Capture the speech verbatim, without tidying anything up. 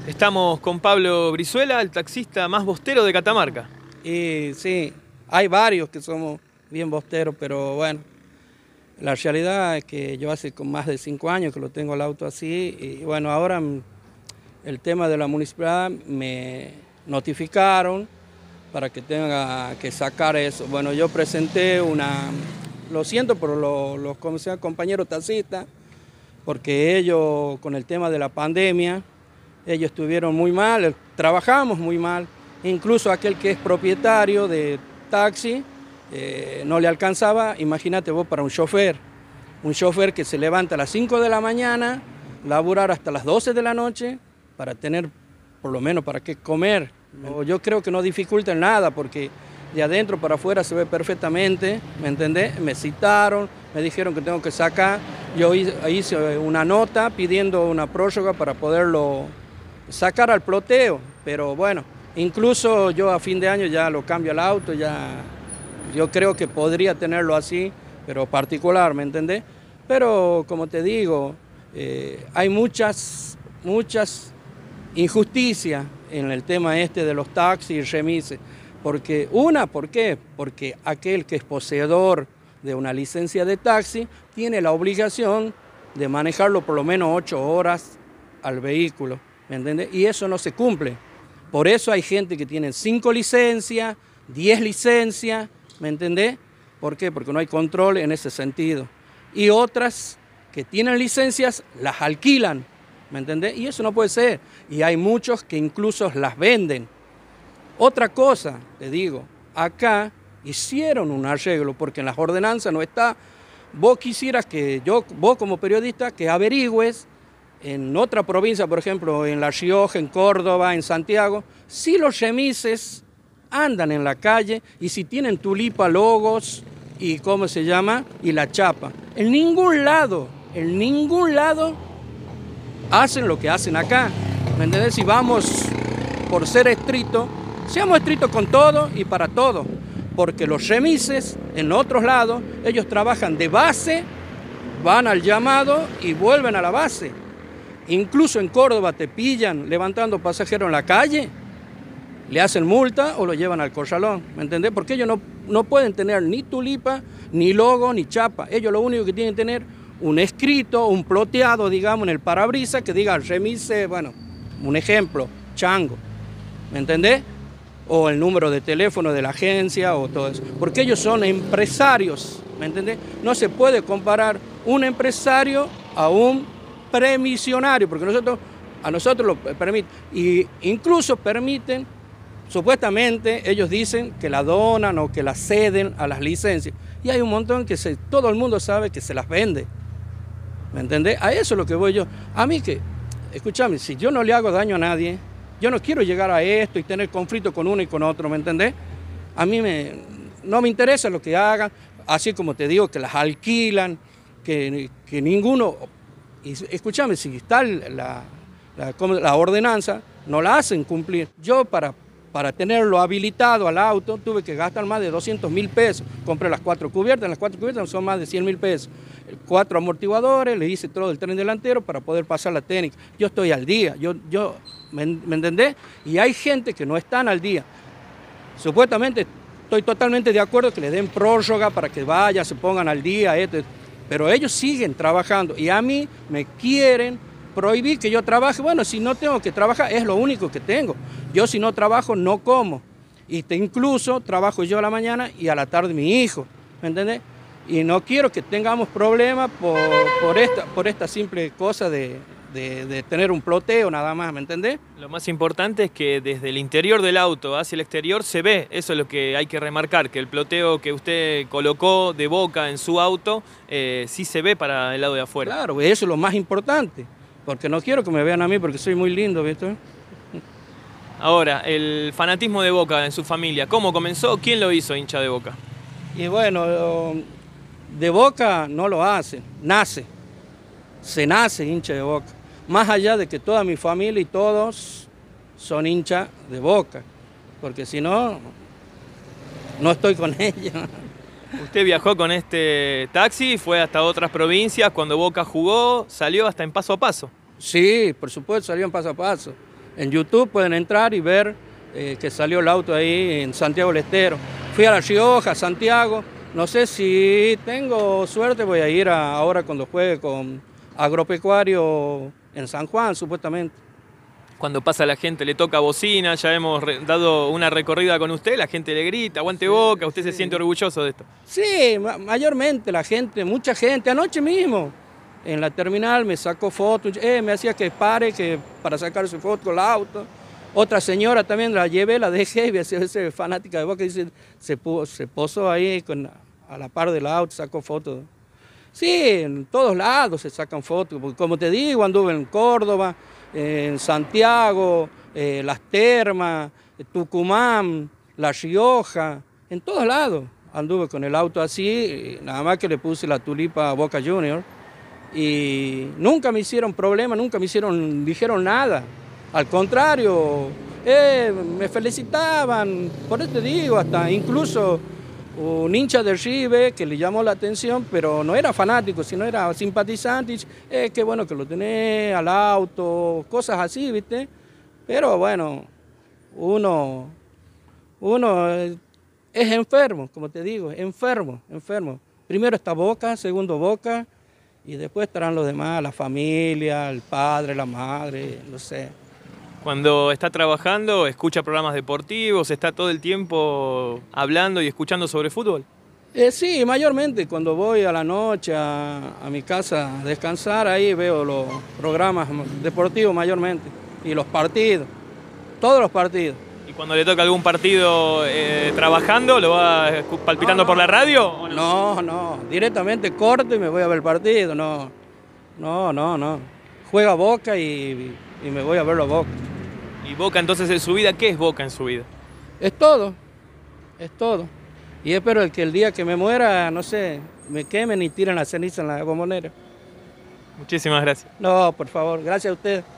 Estamos con Pablo Brizuela, el taxista más bostero de Catamarca. Y sí, hay varios que somos bien bosteros, pero bueno, la realidad es que yo hace con más de cinco años que lo tengo el auto así, y bueno, ahora el tema de la municipalidad me notificaron para que tenga que sacar eso. Bueno, yo presenté una, lo siento por los, los compañeros taxistas, porque ellos con el tema de la pandemia, ellos estuvieron muy mal, trabajamos muy mal, incluso aquel que es propietario de taxi eh, no le alcanzaba, imagínate vos para un chofer, un chofer que se levanta a las cinco de la mañana, laburar hasta las doce de la noche para tener por lo menos para qué comer. Yo creo que no dificulta en nada porque de adentro para afuera se ve perfectamente, ¿me entendés? Me citaron, me dijeron que tengo que sacar, yo hice una nota pidiendo una prórroga para poderlo sacar al ploteo, pero bueno, incluso yo a fin de año ya lo cambio el auto, ya yo creo que podría tenerlo así, pero particular, ¿me entendés? Pero como te digo, eh, hay muchas, muchas injusticias en el tema este de los taxis y remises, porque una, ¿por qué? Porque aquel que es poseedor de una licencia de taxi tiene la obligación de manejarlo por lo menos ocho horas al vehículo, ¿me entiendes? Y eso no se cumple. Por eso hay gente que tiene cinco licencias, diez licencias, ¿me entendés? ¿Por qué? Porque no hay control en ese sentido. Y otras que tienen licencias las alquilan, ¿me entendés? Y eso no puede ser. Y hay muchos que incluso las venden. Otra cosa, te digo, acá hicieron un arreglo porque en las ordenanzas no está. Vos quisieras que yo, vos como periodista, que averigües en otra provincia, por ejemplo, en La Rioja, en Córdoba, en Santiago, si los remises andan en la calle y si tienen tulipa, logos y cómo se llama, y la chapa. En ningún lado, en ningún lado hacen lo que hacen acá. ¿Me entendés? Si vamos por ser estrictos, seamos estrictos con todo y para todo. Porque los remises en otros lados, ellos trabajan de base, van al llamado y vuelven a la base. Incluso en Córdoba te pillan levantando pasajeros en la calle, le hacen multa o lo llevan al corralón, ¿me entendés? Porque ellos no, no pueden tener ni tulipa, ni logo, ni chapa. Ellos lo único que tienen que tener un escrito, un ploteado, digamos, en el parabrisas que diga remise, bueno, un ejemplo, Chango, ¿me entendés? O el número de teléfono de la agencia o todo eso. Porque ellos son empresarios, ¿me entendés? No se puede comparar un empresario a un premisionario, porque nosotros, a nosotros lo permiten, y incluso permiten, supuestamente ellos dicen que la donan o que la ceden a las licencias, y hay un montón que se, todo el mundo sabe que se las vende, ¿me entendés? A eso es lo que voy yo, a mí que, escúchame, si yo no le hago daño a nadie, yo no quiero llegar a esto y tener conflicto con uno y con otro, ¿me entendés? A mí me, no me interesa lo que hagan, así como te digo, que las alquilan, que, que ninguno... Y escúchame, si está la, la, la ordenanza, no la hacen cumplir. Yo para, para tenerlo habilitado al auto tuve que gastar más de doscientos mil pesos. Compré las cuatro cubiertas, las cuatro cubiertas son más de cien mil pesos. Cuatro amortiguadores, le hice todo el tren delantero para poder pasar la técnica. Yo estoy al día, yo, yo, ¿me, ¿me entendés? Y hay gente que no están al día. Supuestamente estoy totalmente de acuerdo que le den prórroga para que vayan, se pongan al día, esto, pero ellos siguen trabajando y a mí me quieren prohibir que yo trabaje. Bueno, si no tengo que trabajar, es lo único que tengo. Yo si no trabajo, no como. Y te, incluso trabajo yo a la mañana y a la tarde mi hijo, ¿me entendés? Y no quiero que tengamos problemas por, por, esta, por esta simple cosa de, de, de tener un ploteo nada más, ¿me entendés? Lo más importante es que desde el interior del auto hacia el exterior se ve, eso es lo que hay que remarcar, que el ploteo que usted colocó de boca en su auto, eh, sí se ve para el lado de afuera. Claro, eso es lo más importante, porque no quiero que me vean a mí porque soy muy lindo, ¿viste? Ahora, el fanatismo de Boca en su familia, ¿cómo comenzó? ¿Quién lo hizo hincha de Boca? Y bueno, de Boca no lo hace, nace, se nace hincha de Boca. Más allá de que toda mi familia y todos son hinchas de Boca, porque si no, no estoy con ellos. Usted viajó con este taxi, fue hasta otras provincias, cuando Boca jugó, salió hasta en Paso a Paso. Sí, por supuesto, salió en Paso a Paso. En YouTube pueden entrar y ver eh, que salió el auto ahí en Santiago del Estero. Fui a La Rioja, Santiago. No sé si tengo suerte, voy a ir a, ahora cuando juegue con Agropecuario en San Juan, supuestamente. Cuando pasa la gente, le toca bocina, ya hemos dado una recorrida con usted, la gente le grita, aguante sí, Boca, usted sí. Se siente orgulloso de esto. Sí, ma mayormente la gente, mucha gente, anoche mismo en la terminal me sacó fotos, eh, me hacía que pare que para sacar su foto con el auto. Otra señora también la llevé, la dejé, y ese fanática de Boca, dice, se, se posó ahí con, a la par del auto, sacó fotos. Sí, en todos lados se sacan fotos, porque como te digo, anduve en Córdoba, en Santiago, eh, Las Termas, Tucumán, La Rioja, en todos lados anduve con el auto así, nada más que le puse la tulipa a Boca Juniors y nunca me hicieron problema, nunca me hicieron, dijeron nada, al contrario, eh, me felicitaban, por eso te digo, hasta incluso un hincha del River que le llamó la atención, pero no era fanático, sino era simpatizante, eh, qué bueno que lo tenés al auto, cosas así, ¿viste? Pero bueno, uno, uno es enfermo, como te digo, enfermo, enfermo. Primero está Boca, segundo Boca, y después estarán los demás, la familia, el padre, la madre, no sé. Cuando está trabajando, escucha programas deportivos, está todo el tiempo hablando y escuchando sobre fútbol. Eh, sí, mayormente cuando voy a la noche a, a mi casa a descansar, ahí veo los programas deportivos mayormente y los partidos, todos los partidos. ¿Y cuando le toca algún partido eh, trabajando, lo va palpitando no, no, por la radio? ¿O no? no, no, directamente corto y me voy a ver el partido, no, no, no, no. Juega Boca y, y me voy a verlo a Boca. ¿Y Boca entonces en su vida? ¿Qué es Boca en su vida? Es todo, es todo. Y espero que el día que me muera, no sé, me quemen y tiren la ceniza en la bombonera. Muchísimas gracias. No, por favor, gracias a usted.